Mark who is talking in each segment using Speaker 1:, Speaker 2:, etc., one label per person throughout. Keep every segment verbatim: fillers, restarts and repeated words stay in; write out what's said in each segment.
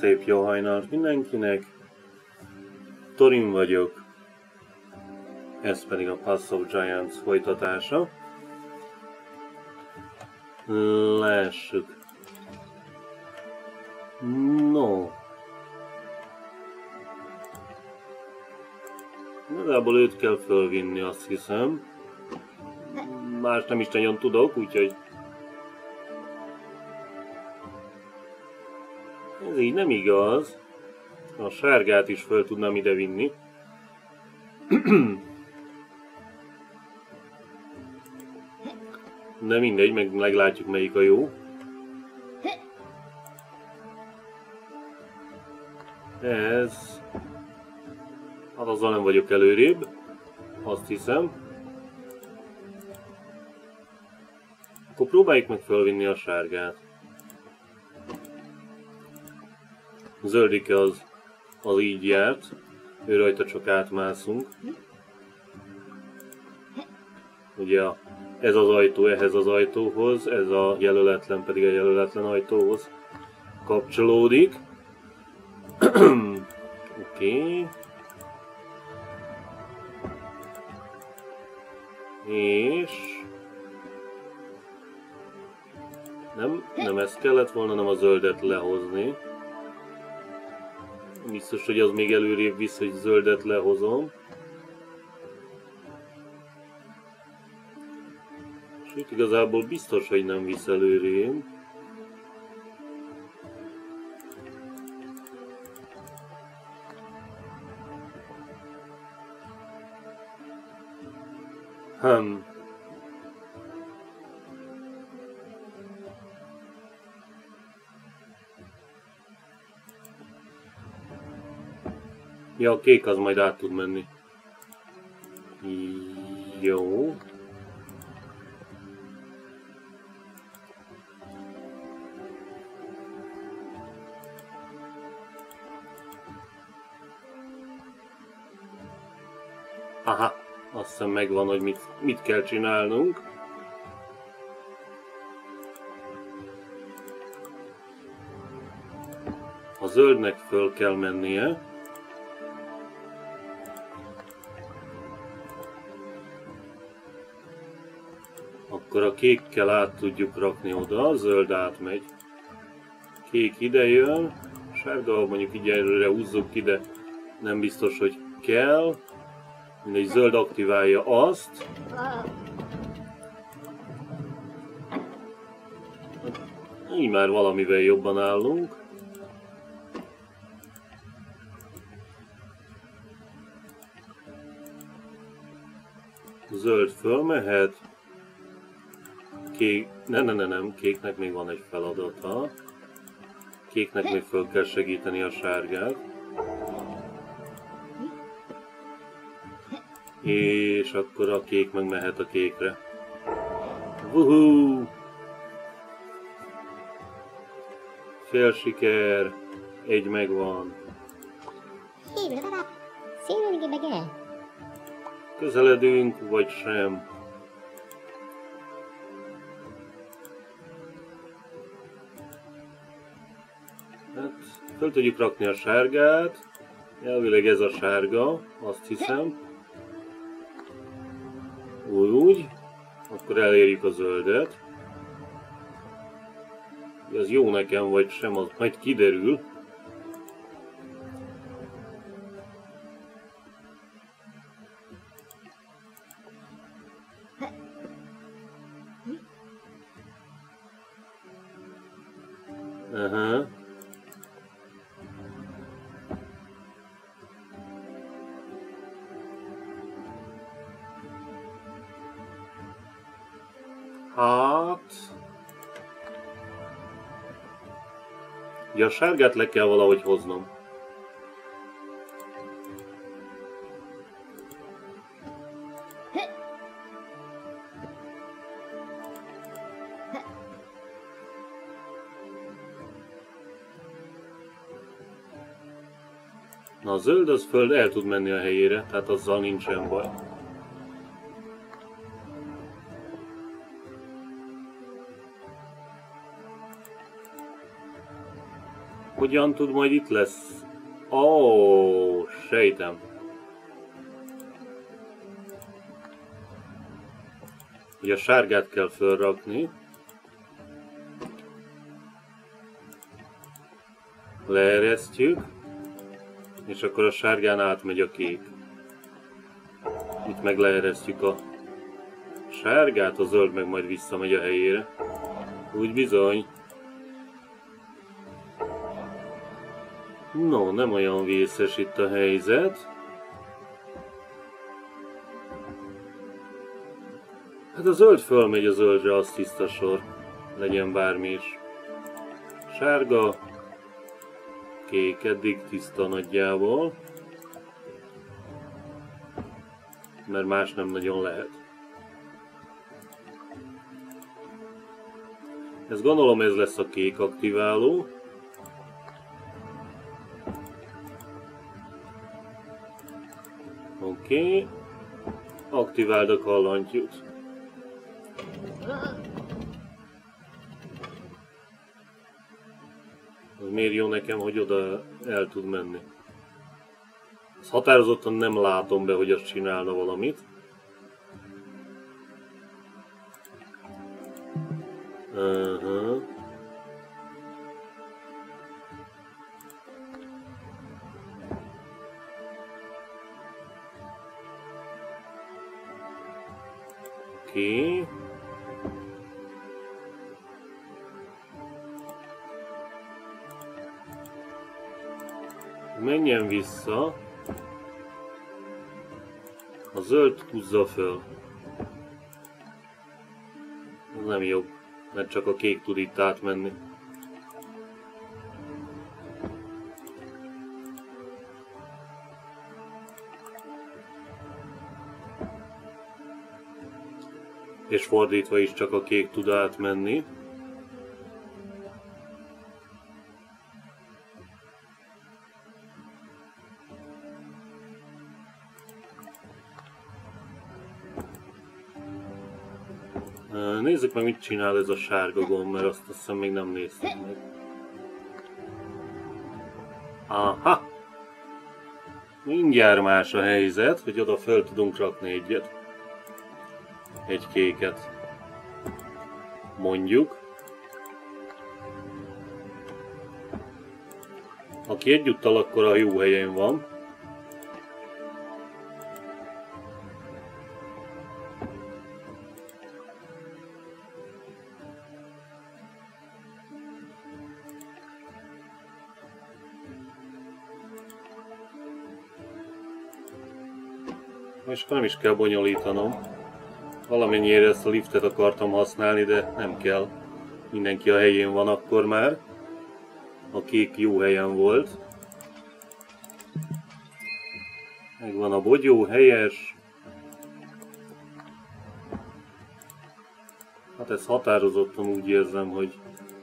Speaker 1: szép jó hajnalt mindenkinek. Thorin vagyok. Ez pedig a Pass of Giants folytatása. Lássuk. No. Nagyjából őt kell fölvinni, azt hiszem. Más nem is nagyon tudok, úgyhogy... Ez így nem igaz. A sárgát is föl tudnám ide vinni. De mindegy, meg meglátjuk melyik a jó. Ez... Hát azzal nem vagyok előrébb. Azt hiszem. Akkor próbáljuk meg fölvinni a sárgát. A zöldike az, az így járt. Ő rajta csak átmászunk. Ugye a, ez az ajtó ehhez az ajtóhoz, ez a jelöletlen pedig a jelöletlen ajtóhoz kapcsolódik. Oké. Okay. És... Nem, nem ezt kellett volna, hanem a zöldet lehozni. Biztos, hogy az még előrébb visz, hogy zöldet lehozom. És itt igazából biztos, hogy nem visz előrébb. Hmm. Ja, a kék az majd át tud menni. Jó. Aha, azt hiszem megvan, hogy mit, mit kell csinálnunk. A zöldnek föl kell mennie. Akkor a kékkel át tudjuk rakni oda, a zöld átmegy. Kék ide jön, sárga mondjuk így előre húzzuk ide, nem biztos, hogy kell. Mindegy, zöld aktiválja azt. Így már valamivel jobban állunk. Zöld fölmehet. Kék... Ne, ne, ne, nem. Kéknek még van egy feladata. Kéknek még föl kell segíteni a sárgát. És akkor a kék meg mehet a kékre. Wuhuu! Fél siker. Egy megvan. Közeledünk, vagy sem. Hát, föl tudjuk rakni a sárgát. Elvileg ez a sárga, azt hiszem. Úgy, akkor elérjük a zöldet. Ez jó nekem, vagy sem, az majd kiderül. Aha. Hát... Ugye a sárgát le kell valahogy hoznom. Na a zöld az föld el tud menni a helyére, tehát azzal nincsen baj. Hogyan tud majd itt lesz? Ó, oh, sejtem. Ugye a sárgát kell felrakni. Leeresztjük. És akkor a sárgán átmegy a kék. Itt meg leeresztjük a sárgát, a zöld meg majd visszamegy a helyére. Úgy bizony. No, nem olyan vészes itt a helyzet. Hát a zöld fölmegy a zöldre, az tiszta sor. Legyen bármi is. Sárga. Kék, eddig tiszta nagyjából. Mert más nem nagyon lehet. Ez gondolom ez lesz a kék aktiváló. Oké. Okay. Aktiváld a kallantyút. Az miért jó nekem, hogy oda el tud menni? Ezt határozottan nem látom be, hogy azt csinálna valamit. Uh-huh. Oké. Okay. Menjen vissza. A zöld húzza föl. Ez nem jobb, mert csak a kék tud itt átmenni. És fordítva is csak a kék tud átmenni. Nézzük meg, mit csinál ez a sárga gomb, mert azt hiszem még nem néztük meg. Aha! Mindjárt más a helyzet, hogy oda föl tudunk rakni egyet. Egy kéket. Mondjuk. Aki egyúttal akkor a jó helyen van. És akkor nem is kell bonyolítanom. Valamennyire ezt a liftet akartam használni, de nem kell. Mindenki a helyén van akkor már. A kék jó helyen volt. Megvan a bogyó, helyes. Hát ezt határozottan úgy érzem, hogy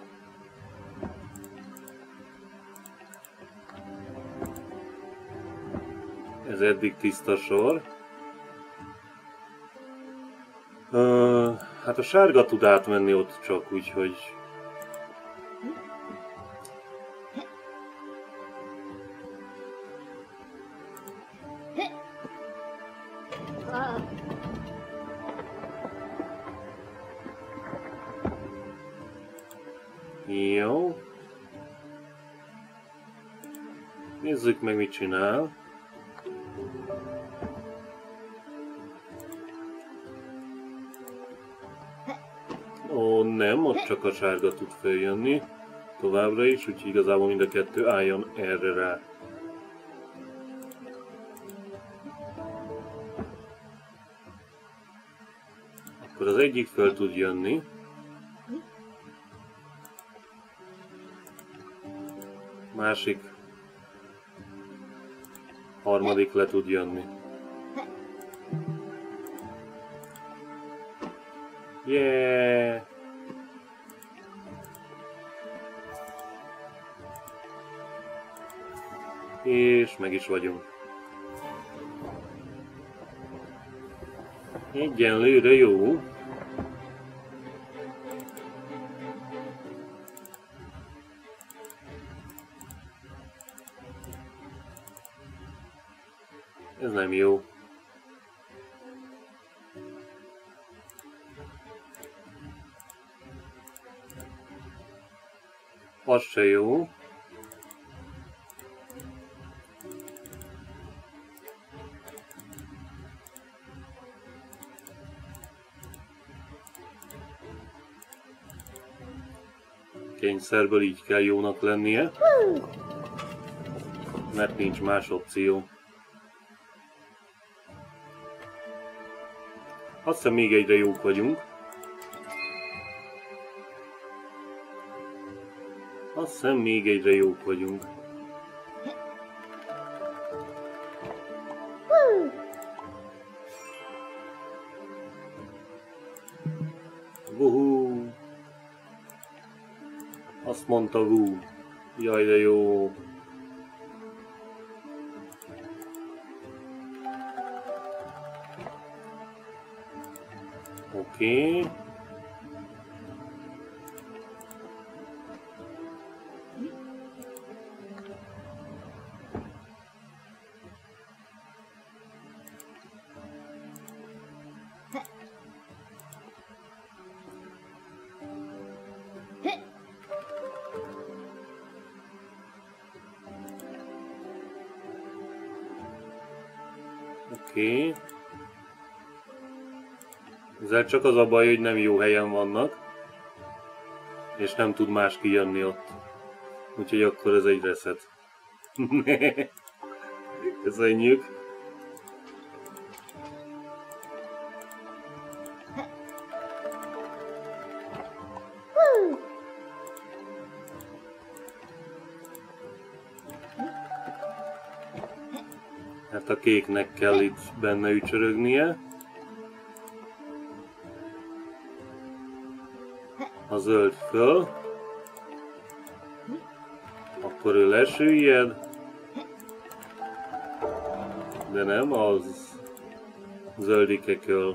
Speaker 1: ez eddig tiszta sor. Uh, hát a sárga tud átmenni ott csak, úgyhogy... Jó. Nézzük meg, mit csinál. Ó, nem, ott csak a sárga tud feljönni továbbra is, úgyhogy igazából mind a kettő álljon erre rá. Akkor az egyik föl tud jönni. Másik, harmadik le tud jönni. Yeah! És meg is vagyunk. Egyenlőre jó. Ez nem jó. Az se jó. Kényszerből így kell jónak lennie, mert nincs más opció. Azt hiszem még egyre jók vagyunk. Azt hiszem még egyre jók vagyunk. Vuhú! Azt mondta vú. Jaj, de jó. Oké. Okay. Oké. Okay. Ezzel csak az a baj, hogy nem jó helyen vannak, és nem tud más kijönni ott. Úgyhogy akkor ez egy reset. Köszönjük. Hát a kéknek kell itt benne ücsörögnie. A zöld föl. Akkor ő lesüllyed. De nem, az zöldike köl.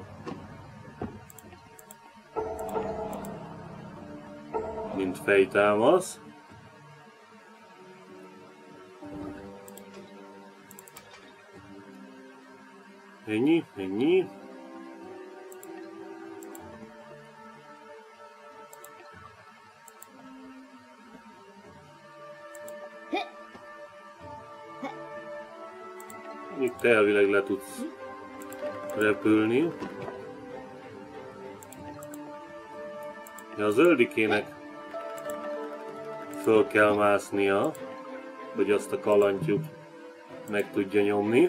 Speaker 1: Mint fejtámasz. Ennyi, ennyi. Itt elvileg le tudsz repülni. Ja, a zöldikének föl kell másznia, hogy azt a kalantyút meg tudja nyomni.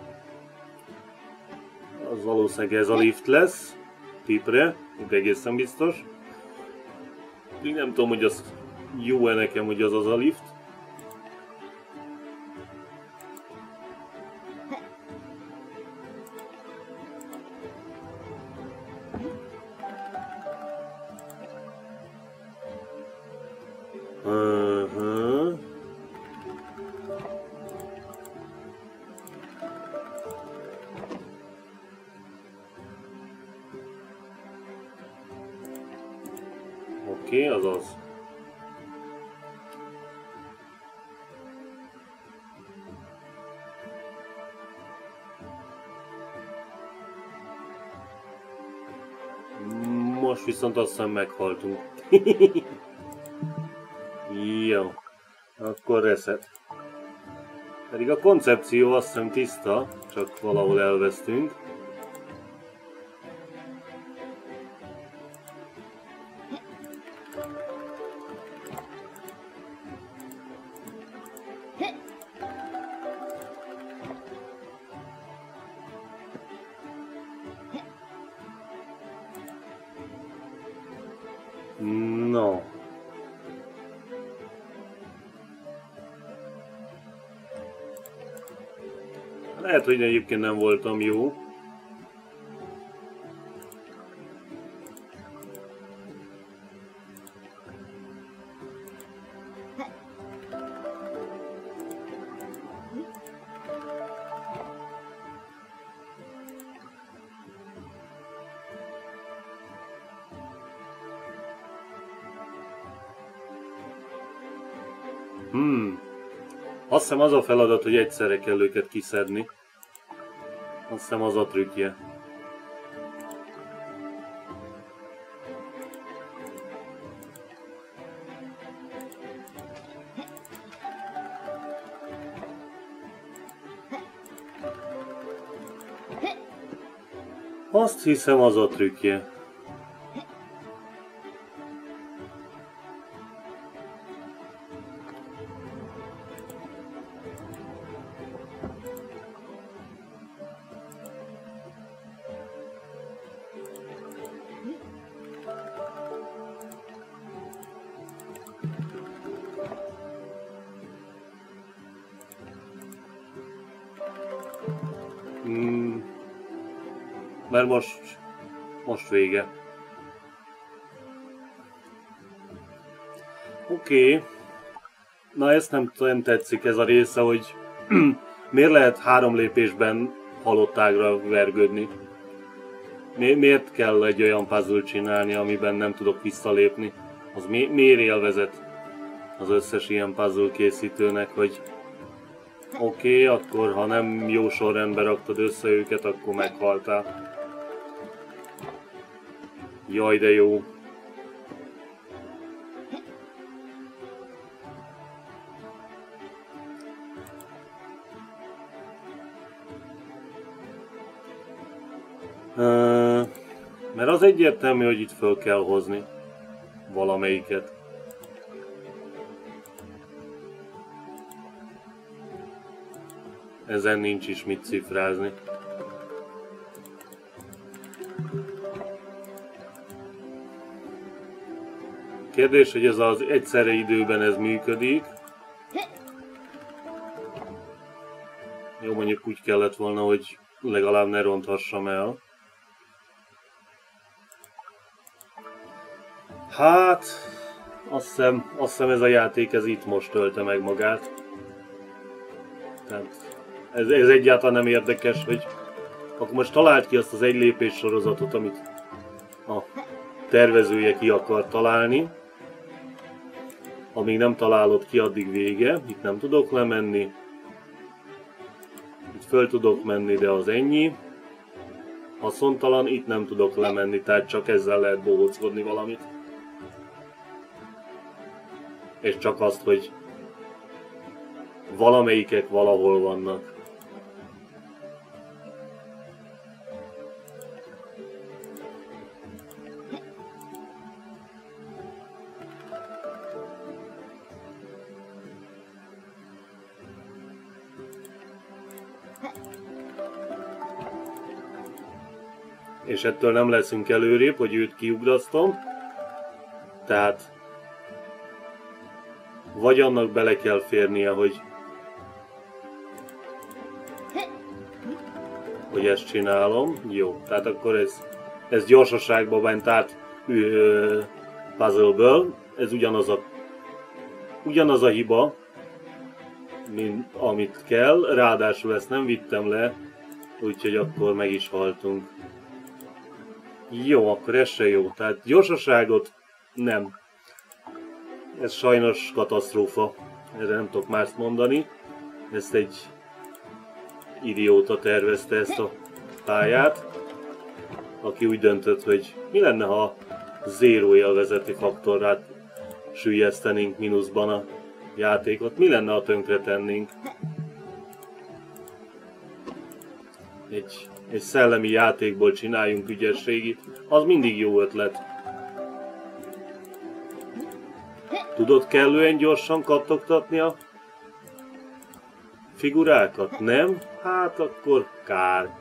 Speaker 1: Az valószínűleg ez a lift lesz, tipre, itt egészen biztos. Még nem tudom, hogy az jó-e nekem, hogy az az a lift. Uh-huh. Oké, okay, azaz. Most viszont azt hiszem meghaltunk. Jó, akkor reset. Pedig a koncepció azt hiszem tiszta, csak valahol elvesztünk. No. Lehet, hogy egyébként nem voltam jó. Hmm. Azt hiszem az a feladat, hogy egyszerre kell őket kiszedni. Azt hiszem az a trükkje. Azt hiszem az a trükkje. Hmm. Mert most, most vége. Oké. Okay. Na ezt nem, nem tetszik ez a része, hogy miért lehet három lépésben halottágra vergődni? Mi, miért kell egy olyan puzzle csinálni, amiben nem tudok visszalépni? Az mi, miért élvezet az összes ilyen puzzle készítőnek, hogy oké, okay, akkor ha nem jó sorrendben raktad össze őket, akkor meghaltál. Jaj, de jó. Uh, mert az egyértelmű, hogy itt föl kell hozni valamelyiket. Ezen nincs is mit cifrázni. Kérdés, hogy ez az egyszerre időben ez működik. Jó, mondjuk úgy kellett volna, hogy legalább ne ronthassam el. Hát, azt hiszem, azt hiszem ez a játék ez itt most tölte meg magát. Tehát ez, ez egyáltalán nem érdekes, hogy akkor most talált ki azt az egy lépés sorozatot, amit a tervezője ki akar találni. Amíg nem találod ki, addig vége. Itt nem tudok lemenni. Itt föl tudok menni, de az ennyi. Haszontalan, itt nem tudok lemenni, tehát csak ezzel lehet bohóckodni valamit. És csak azt, hogy valamelyikek valahol vannak. És ettől nem leszünk előrébb, hogy őt kiugrasztom. Tehát vagy annak bele kell férnie, hogy hogy ezt csinálom. Jó, tehát akkor ez, ez gyorsaságba ment át ö, puzzle-ből. Ez ugyanaz a, ugyanaz a hiba, mint amit kell. Ráadásul ezt nem vittem le, úgyhogy akkor meg is haltunk. Jó, akkor ez se jó. Tehát gyorsaságot nem. Ez sajnos katasztrófa. Erre nem tudok mást mondani. Ezt egy idióta tervezte ezt a pályát, aki úgy döntött, hogy mi lenne, ha zéró élvezeti faktorát süllyesztenénk mínuszban a játékot. Mi lenne, ha tönkre tennénk? Egy, egy szellemi játékból csináljunk ügyességit. Az mindig jó ötlet. Tudod kellően gyorsan kattogtatni a figurákat? Nem? Hát akkor kár.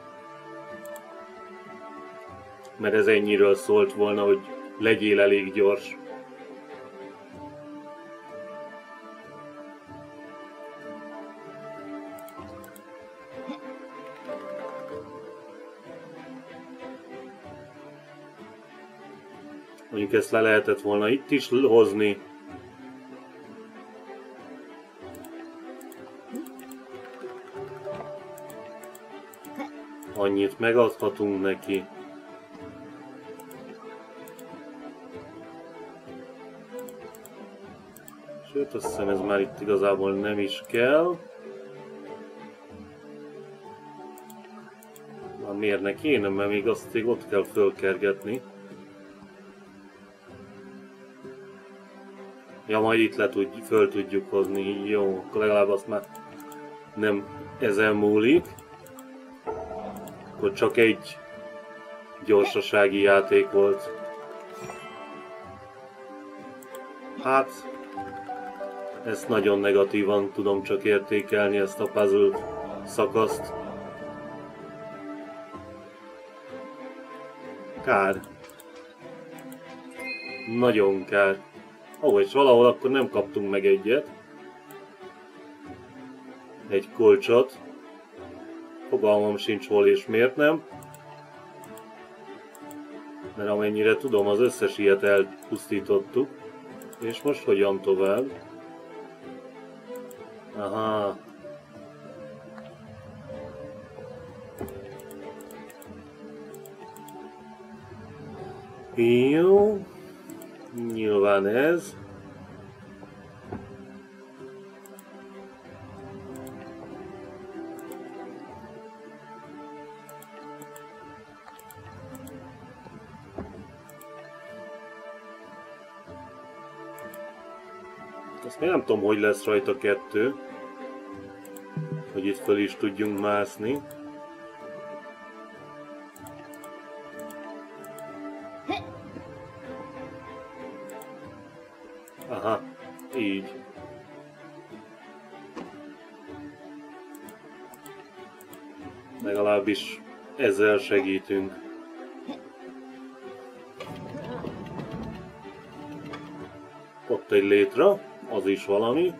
Speaker 1: Mert ez ennyiről szólt volna, hogy legyél elég gyors. Mondjuk ezt le lehetett volna itt is hozni. Annyit megadhatunk neki. Sőt, azt hiszem ez már itt igazából nem is kell. miért ne kéne, mert még azt még ott kell fölkergetni. Ja, majd itt le tudj, föl tudjuk hozni. Jó, akkor legalább azt már nem ezen múlik. Akkor csak egy gyorsasági játék volt. Hát, ezt nagyon negatívan tudom csak értékelni, ezt a puzzle szakaszt. Kár. Nagyon kár. Ó, és valahol akkor nem kaptunk meg egyet. Egy kulcsot. Fogalmam sincs hol és miért nem. Mert amennyire tudom, az összes ilyet elpusztítottuk. És most hogyan tovább? Aha. Jó. Nyilván ez. Azt még nem tudom, hogy lesz rajta kettő, hogy itt föl is tudjunk mászni. Aha, így. Legalábbis ezzel segítünk. Ott egy létre, az is valami.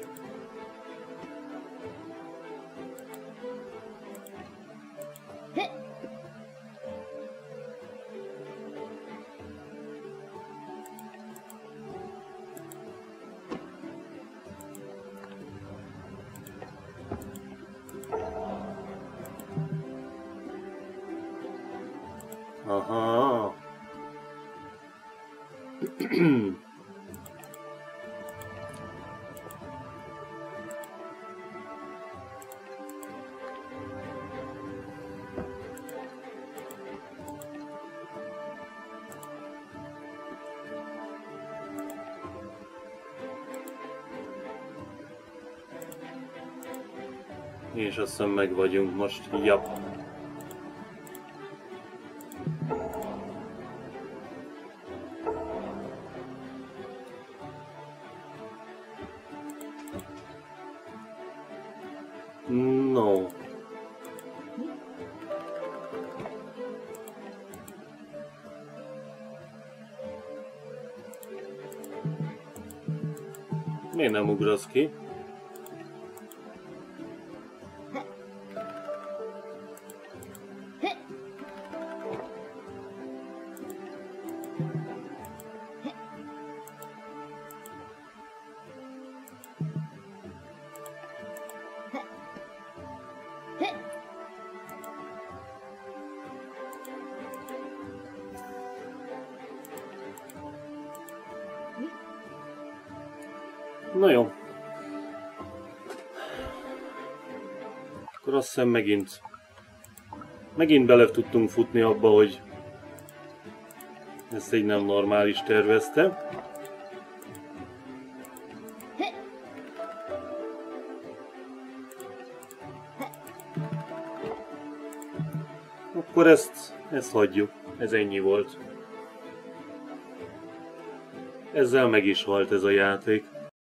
Speaker 1: Aha. És azt hiszem meg vagyunk most, jap. No. Miért nem ugrasz ki? Na jó. Akkor azt hiszem megint, megint bele tudtunk futni abba, hogy ezt egy nem normális tervezte. Akkor ezt, ezt hagyjuk. Ez ennyi volt. Ezzel meg is halt ez a játék.